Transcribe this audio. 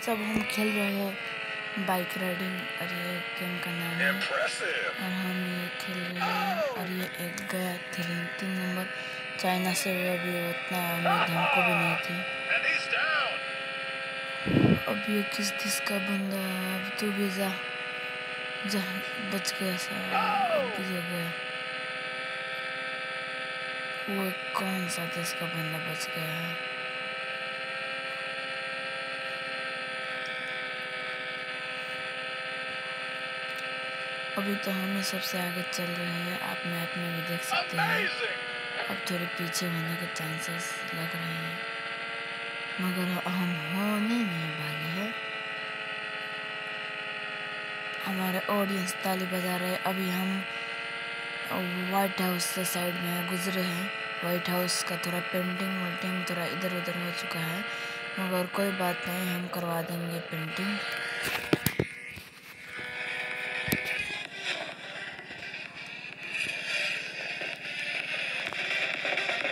सब हम खेल रहे हैं बाइक राइडिंग और ये गेम का नाम है और हम ये खेल रहे हैं और ये एक गया 3 नंबर चाइना से वो अभी उतना उम्मीद हमको भी नहीं थी। अब ये किस का बंदा अब तू भी जा बच गया साहब अब भी गया। वो कौन सा देश का बंदा बच गया है। अभी तो हम ही सबसे आगे चल रहे हैं, आप मैप में भी देख सकते हैं। अब थोड़े पीछे होने के चांसेस लग रहे हैं मगर हम होने नहीं वाले हैं। हमारे ऑडियंस ताली बजा रहे हैं। अभी हम व्हाइट हाउस से साइड में गुजरे हैं। व्हाइट हाउस का थोड़ा पेंटिंग थोड़ा इधर उधर हो चुका है मगर कोई बात नहीं, हम करवा देंगे पेंटिंग।